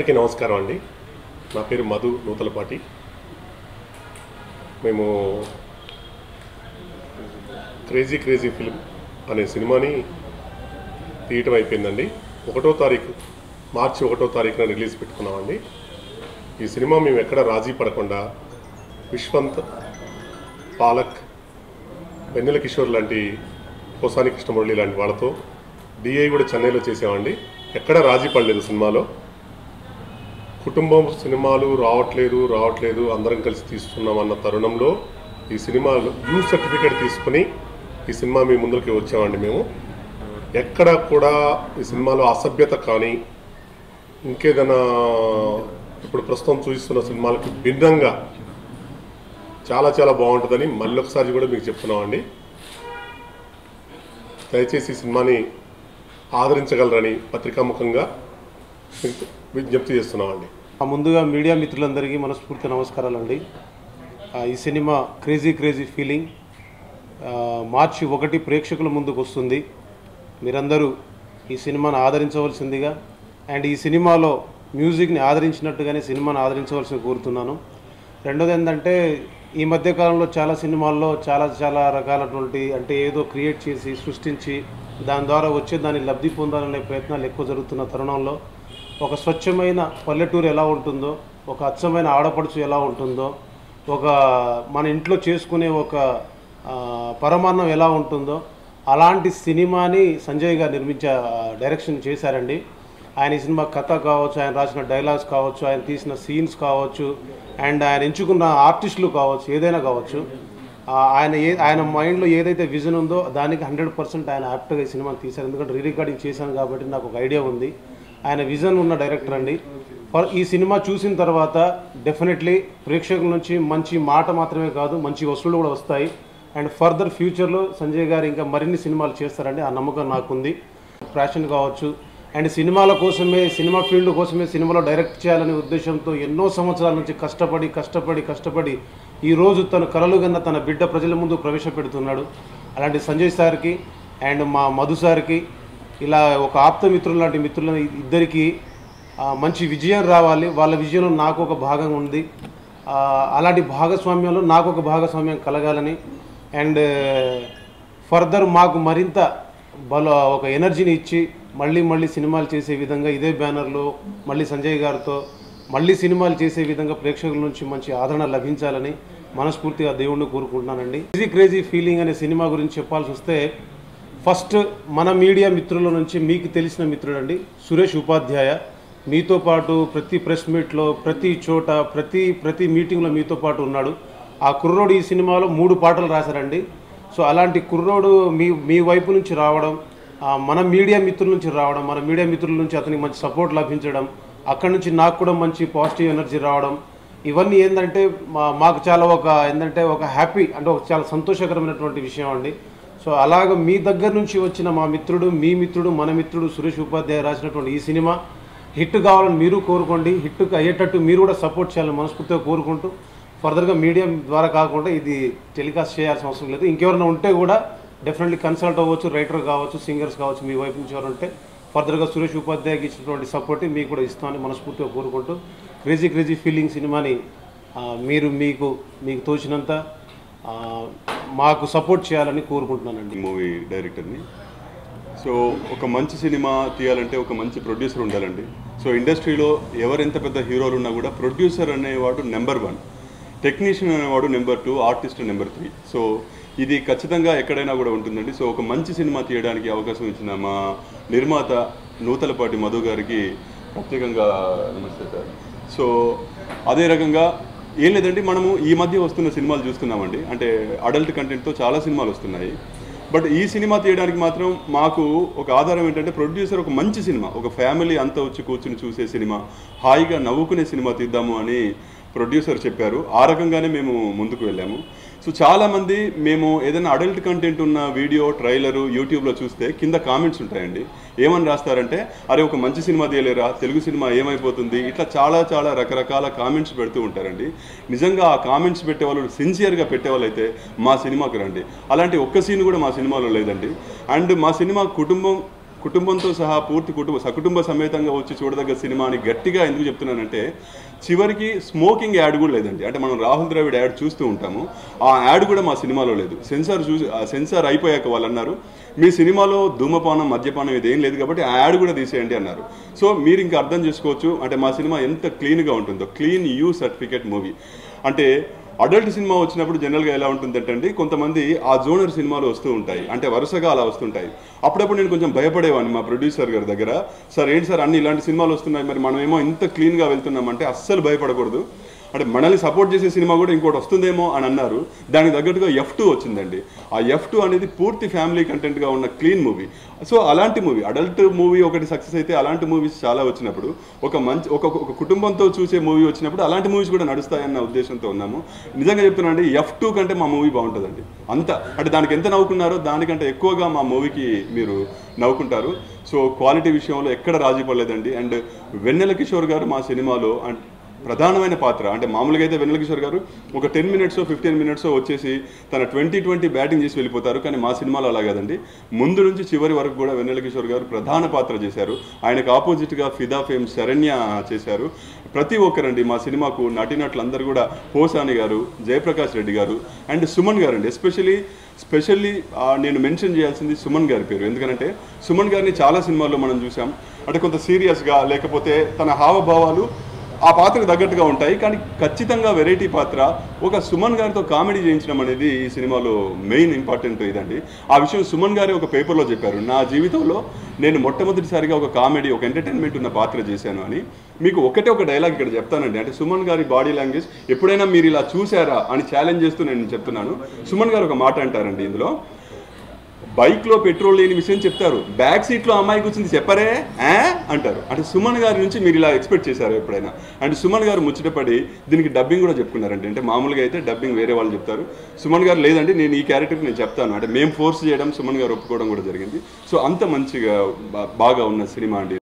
అందరికీ నమస్కారం అండి. నా పేరు మధు నూతలపాటి. మేము క్రేజీ ఫిల్మ్ అనే సినిమాని తీయటం అయిపోయిందండి. మార్చి 1వ తారీఖున రిలీజ్ పెట్టుకున్నామండి. ఈ సినిమా మేము ఎక్కడ రాజీ పడకుండా విశ్వంత్, పాలక్, వెన్నెల కిషోర్ లాంటి, పోసాని కృష్ణమురళి లాంటి వాళ్ళతో డిఐ కూడా చెన్నైలో చేసామండి. ఎక్కడ రాజీ పడలేదు సినిమాలో. కుటుంబం సినిమాలు రావట్లేదు అందరం కలిసి తీస్తున్నామన్న తరుణంలో ఈ సినిమాలో యూ సర్టిఫికేట్ తీసుకుని ఈ సినిమా మీ ముందుకి వచ్చామండి. మేము ఎక్కడ కూడా ఈ సినిమాలో అసభ్యత కానీ ఇంకేదైనా ఇప్పుడు ప్రస్తుతం చూపిస్తున్న సినిమాలకి భిన్నంగా చాలా బాగుంటుందని మళ్ళీ ఒకసారి కూడా మీకు చెప్తున్నామండి. దయచేసి ఈ సినిమాని ఆదరించగలరని పత్రికాముఖంగా విజ్ఞప్తి చేస్తున్నామండి. ముందుగా మీడియా మిత్రులందరికీ మనస్ఫూర్తి నమస్కారాలండి. ఈ సినిమా క్రేజీ ఫీలింగ్ మార్చి 1 ప్రేక్షకుల ముందుకు వస్తుంది. మీరందరూ ఈ సినిమాను ఆదరించవలసిందిగా అండ్ ఈ సినిమాలో మ్యూజిక్ని ఆదరించినట్టుగానే సినిమాను ఆదరించవలసింది కోరుతున్నాను. రెండోది ఏంటంటే ఈ మధ్యకాలంలో చాలా సినిమాల్లో చాలా రకాలటువంటి అంటే ఏదో క్రియేట్ చేసి సృష్టించి దాని ద్వారా వచ్చే దాన్ని లబ్ధి పొందాలనే ప్రయత్నాలు ఎక్కువ జరుగుతున్న తరుణంలో ఒక స్వచ్ఛమైన పల్లెటూరు ఎలా ఉంటుందో, ఒక అచ్చమైన ఆడపడుచు ఎలా ఉంటుందో, ఒక మన ఇంట్లో చేసుకునే ఒక పరమాన్నం ఎలా ఉంటుందో అలాంటి సినిమాని సంజయ్ గారు డైరెక్షన్ చేశారండి. ఆయన ఈ సినిమా కథ కావచ్చు, ఆయన రాసిన డైలాగ్స్ కావచ్చు, ఆయన తీసిన సీన్స్ కావచ్చు అండ్ ఆయన ఎంచుకున్న ఆర్టిస్టులు కావచ్చు, ఏదైనా కావచ్చు, ఆయన మైండ్లో ఏదైతే విజన్ ఉందో దానికి 100% ఆయన యాప్ట్గా ఈ సినిమాని తీశారు. ఎందుకంటే రికార్డింగ్ చేశాను కాబట్టి నాకు ఒక ఐడియా ఉంది. ఆయన విజన్ ఉన్న డైరెక్టర్ అండి. ఈ సినిమా చూసిన తర్వాత డెఫినెట్లీ ప్రేక్షకుల నుంచి మంచి మాట మాత్రమే కాదు, మంచి వసూళ్లు కూడా వస్తాయి. అండ్ ఫర్దర్ ఫ్యూచర్లో సంజయ్ గారు ఇంకా మరిన్ని సినిమాలు చేస్తారండి, ఆ నమ్మకం నాకుంది. ఫ్యాషన్ కావచ్చు అండ్ సినిమా ఫీల్డ్ కోసమే సినిమాలో డైరెక్ట్ చేయాలనే ఉద్దేశంతో ఎన్నో సంవత్సరాల నుంచి కష్టపడి ఈరోజు తను కలలుగన్న తన బిడ్డ ప్రజల ముందు ప్రవేశపెడుతున్నాడు. అలాంటి సంజయ్ సార్కి అండ్ మా మధు సార్కి, ఇలా ఒక ఆప్తమిత్రులు లాంటి మిత్రుల ఇద్దరికి మంచి విజయం రావాలి. వాళ్ళ విజయంలో నాకు ఒక భాగం ఉంది. అలాంటి భాగస్వామ్యంలో నాకు ఒక భాగస్వామ్యం కలగాలని అండ్ ఫర్దర్ మాకు మరింత ఒక ఎనర్జీని ఇచ్చి మళ్ళీ సినిమాలు చేసే విధంగా ఇదే బ్యానర్లో మళ్ళీ సంజయ్ గారితో మళ్ళీ సినిమాలు చేసే విధంగా ప్రేక్షకుల నుంచి మంచి ఆదరణ లభించాలని మనస్ఫూర్తిగా దేవుణ్ణి కోరుకుంటున్నానండి. క్రేజీ ఫీలింగ్ అనే సినిమా గురించి చెప్పాల్సి వస్తే ఫస్ట్ మన మీడియా మిత్రుల నుంచి మీకు తెలిసిన మిత్రుడండి సురేష్ ఉపాధ్యాయ. మీతో పాటు ప్రతి ప్రెస్ మీట్లో, ప్రతి చోట, ప్రతి మీటింగ్లో మీతో పాటు ఉన్నాడు. ఆ కుర్రోడు ఈ సినిమాలో 3 పాటలు రాశారండి. సో అలాంటి కుర్రోడు మీ వైపు నుంచి రావడం, మన మీడియా మిత్రుల నుంచి రావడం, మన మీడియా మిత్రుల నుంచి అతనికి మంచి సపోర్ట్ లభించడం, అక్కడి నుంచి నాకు కూడా మంచి పాజిటివ్ ఎనర్జీ రావడం, ఇవన్నీ ఏంటంటే మాకు చాలా ఒక హ్యాపీ అంటే ఒక చాలా సంతోషకరమైనటువంటి విషయం అండి. సో అలాగ మీ దగ్గర నుంచి వచ్చిన మా మిత్రుడు, మీ మిత్రుడు, మన మిత్రుడు సురేష్ ఉపాధ్యాయ రాసినటువంటి ఈ సినిమా హిట్ కావాలని మీరు కోరుకోండి. హిట్ అయ్యేటట్టు మీరు కూడా సపోర్ట్ చేయాలని మనస్ఫూర్తిగా కోరుకుంటూ ఫర్దర్గా మీడియా ద్వారా కాకుండా ఇది టెలికాస్ట్ చేయాల్సిన అవసరం లేదు. ఇంకెవరైనా ఉంటే కూడా డెఫినెట్లీ కన్సల్ట్ అవ్వచ్చు, రైటర్ కావచ్చు, సింగర్స్ కావచ్చు, మీ వైపు నుంచి ఎవరు ఉంటే ఫర్దర్గా సురేష్ ఉపాధ్యాయకి ఇచ్చినటువంటి సపోర్ట్ మీకు కూడా ఇస్తామని మనస్ఫూర్తిగా కోరుకుంటూ క్రేజీ ఫీలింగ్ సినిమాని మీకు తోచినంత మాకు సపోర్ట్ చేయాలని కోరుకుంటున్నానండి. మూవీ డైరెక్టర్ని. సో ఒక మంచి సినిమా తీయాలంటే ఒక మంచి ప్రొడ్యూసర్ ఉండాలండి. సో ఇండస్ట్రీలో ఎవరెంత పెద్ద హీరోలు ఉన్నా కూడా ప్రొడ్యూసర్ అనేవాడు నెంబర్ 1, టెక్నీషియన్ అనేవాడు నెంబర్ 2, ఆర్టిస్ట్ నెంబర్ 3. సో ఇది ఖచ్చితంగా ఎక్కడైనా కూడా ఉంటుందండి. సో ఒక మంచి సినిమా తీయడానికి అవకాశం ఇచ్చిన మా నిర్మాత నూతలపాటి మధు గారికి ప్రత్యేకంగా నమస్తే సార్. సో అదే రకంగా ఏం లేదండి, మనము ఈ మధ్య వస్తున్న సినిమాలు చూస్తున్నామండి. అంటే అడల్ట్ కంటెంట్తో చాలా సినిమాలు వస్తున్నాయి. బట్ ఈ సినిమా తీయడానికి మాత్రం మాకు ఒక ఆధారం ఏంటంటే ప్రొడ్యూసర్ ఒక మంచి సినిమా, ఒక ఫ్యామిలీ అంతా వచ్చి కూర్చుని చూసే సినిమా, హాయిగా నవ్వుకునే సినిమా తీద్దాము అని ప్రొడ్యూసర్ చెప్పారు. ఆ రకంగానే మేము ముందుకు వెళ్ళాము. సో చాలామంది మేము ఏదైనా అడల్ట్ కంటెంట్ ఉన్న వీడియో ట్రైలరు యూట్యూబ్లో చూస్తే కింద కామెంట్స్ ఉంటాయండి. ఏమని రాస్తారంటే, అరే ఒక మంచి సినిమా తీయలేరా, తెలుగు సినిమా ఏమైపోతుంది, ఇట్లా చాలా రకరకాల కామెంట్స్ పెడుతూ ఉంటారండి. నిజంగా ఆ కామెంట్స్ పెట్టేవాళ్ళు సిన్సియర్గా పెట్టేవాళ్ళు అయితే మా సినిమాకు రండి. అలాంటి ఒక్క సీన్ కూడా మా సినిమాలో లేదండి. అండ్ మా సినిమా కుటుంబం కుటుంబంతో సహా పూర్తి సకుటుంబ సమేతంగా వచ్చి చూడదగ్గ సినిమా అని గట్టిగా ఎందుకు చెప్తున్నానంటే చివరికి స్మోకింగ్ యాడ్ కూడా లేదండి. అంటే మనం రాహుల్ ద్రావిడ్ యాడ్ చూస్తూ ఉంటాము, ఆ యాడ్ కూడా మా సినిమాలో లేదు. సెన్సార్ అయిపోయాక వాళ్ళు అన్నారు మీ సినిమాలో ధూమపానం మద్యపానం ఇదేం లేదు కాబట్టి ఆ యాడ్ కూడా తీసేయండి అన్నారు. సో మీరు ఇంకా అర్థం చేసుకోవచ్చు అంటే మా సినిమా ఎంత క్లీన్గా ఉంటుందో. Clean U certificate movie. అంటే అడల్ట్ సినిమా వచ్చినప్పుడు జనరల్గా ఎలా ఉంటుందంటే కొంతమంది ఆ జోనర్ సినిమాలు వస్తూ ఉంటాయి, అంటే వరుసగా అలా వస్తుంటాయి. అప్పుడప్పుడు నేను కొంచెం భయపడేవాడిని మా ప్రొడ్యూసర్ గారి దగ్గర, సార్ ఏంటి సార్ అన్ని ఇలాంటి సినిమాలు వస్తున్నాయి, మరి మనమేమో ఇంత క్లీన్గా వెళ్తున్నామంటే అస్సలు భయపడకూడదు, అంటే మనల్ని సపోర్ట్ చేసే సినిమా కూడా ఇంకోటి వస్తుందేమో అని అన్నారు. దానికి తగ్గట్టుగా F2 వచ్చిందండి. ఆ F2 అనేది పూర్తి ఫ్యామిలీ కంటెంట్గా ఉన్న క్లీన్ మూవీ. సో అలాంటి మూవీ, అడల్ట్ మూవీ ఒకటి సక్సెస్ అయితే అలాంటి మూవీస్ చాలా వచ్చినప్పుడు ఒక కుటుంబంతో చూసే మూవీ వచ్చినప్పుడు అలాంటి మూవీస్ కూడా నడుస్తాయన్న ఉద్దేశంతో ఉన్నాము. నిజంగా చెప్తున్నానండి, F2 కంటే మా మూవీ బాగుంటుందండి. అంత అంటే దానికి ఎంత నవ్వుకున్నారో దానికంటే ఎక్కువగా మా మూవీకి మీరు నవ్వుకుంటారు. సో క్వాలిటీ విషయంలో ఎక్కడ రాజీ పడలేదండి. అండ్ వెన్నెల కిషోర్ గారు మా సినిమాలో ప్రధానమైన పాత్ర. అంటే మామూలుగా అయితే వెన్నెల కిషోర్ గారు ఒక 10 మినిట్స్ 15 మినిట్స్ వచ్చేసి తన 20-20 బ్యాటింగ్ చేసి వెళ్ళిపోతారు. కానీ మా సినిమాలో అలా కాదండి, ముందు నుంచి చివరి వరకు కూడా వెన్నెల కిషోర్ గారు ప్రధాన పాత్ర చేశారు. ఆయనకు ఆపోజిట్గా ఫిదా ఫేమ్ శరణ్య చేశారు. ప్రతి ఒక్కరండి మా సినిమాకు నటినట్లందరూ కూడా పోసాని గారు, జయప్రకాష్ రెడ్డి గారు అండ్ సుమన్ గారు అండి. స్పెషల్లీ నేను మెన్షన్ చేయాల్సింది సుమన్ గారి పేరు. ఎందుకంటే సుమన్ గారిని చాలా సినిమాల్లో మనం చూసాం, అంటే కొంత సీరియస్గా లేకపోతే తన హావభావాలు ఆ పాత్రకు తగ్గట్టుగా ఉంటాయి. కానీ ఖచ్చితంగా వెరైటీ పాత్ర. ఒక సుమన్ గారితో కామెడీ చేయించడం అనేది ఈ సినిమాలో మెయిన్ ఇంపార్టెంట్ ఇదండి. ఆ విషయం సుమన్ గారి ఒక పేపర్లో చెప్పారు, నా జీవితంలో నేను మొట్టమొదటిసారిగా ఒక కామెడీ ఒక ఎంటర్టైన్మెంట్ ఉన్న పాత్ర చేశాను అని. మీకు ఒక డైలాగ్ ఇక్కడ చెప్తానండి. అంటే సుమన్ గారి బాడీ లాంగ్వేజ్ ఎప్పుడైనా మీరు ఇలా చూసారా అని ఛాలెంజ్ చేస్తూ నేను చెప్తున్నాను. సుమన్ గారు ఒక మాట అంటారండి ఇందులో, బైక్లో పెట్రోల్ లేని విషయం చెప్తారు, బ్యాక్ సీట్లో అమ్మాయి కూర్చుంది చెప్పరే అంటారు. అంటే సుమన్ గారి నుంచి మీరు ఇలా ఎక్స్పెక్ట్ చేశారు ఎప్పుడైనా? అంటే సుమన్ గారు ముచ్చటపడి దీనికి డబ్బింగ్ కూడా చెప్పుకున్నారండి. అంటే మామూలుగా అయితే డబ్బింగ్ వేరే వాళ్ళు చెప్తారు, సుమన్ గారు లేదండి నేను ఈ క్యారెక్టర్కి నేను చెప్తాను అంటే మేము ఫోర్స్ చేయడం, సుమన్ గారు ఒప్పుకోవడం కూడా జరిగింది. సో అంత మంచిగా బాగా ఉన్న సినిమా అండి.